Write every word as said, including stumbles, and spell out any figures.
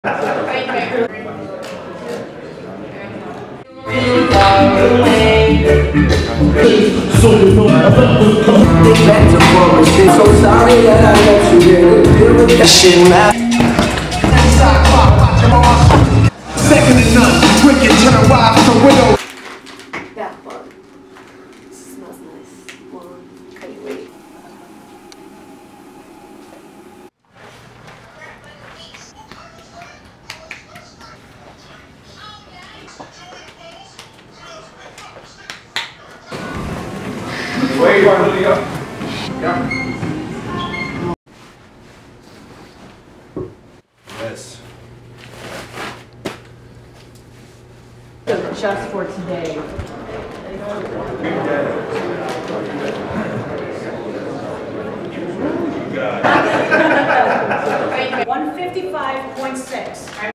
So sorry that I let you get it. Deal with that shit now. Second to none, wicked turn a wife to widow. That fun. Smells nice. Well, can't wait. Where you going to go? Yeah. Yes. Just for today. one fifty-five point six.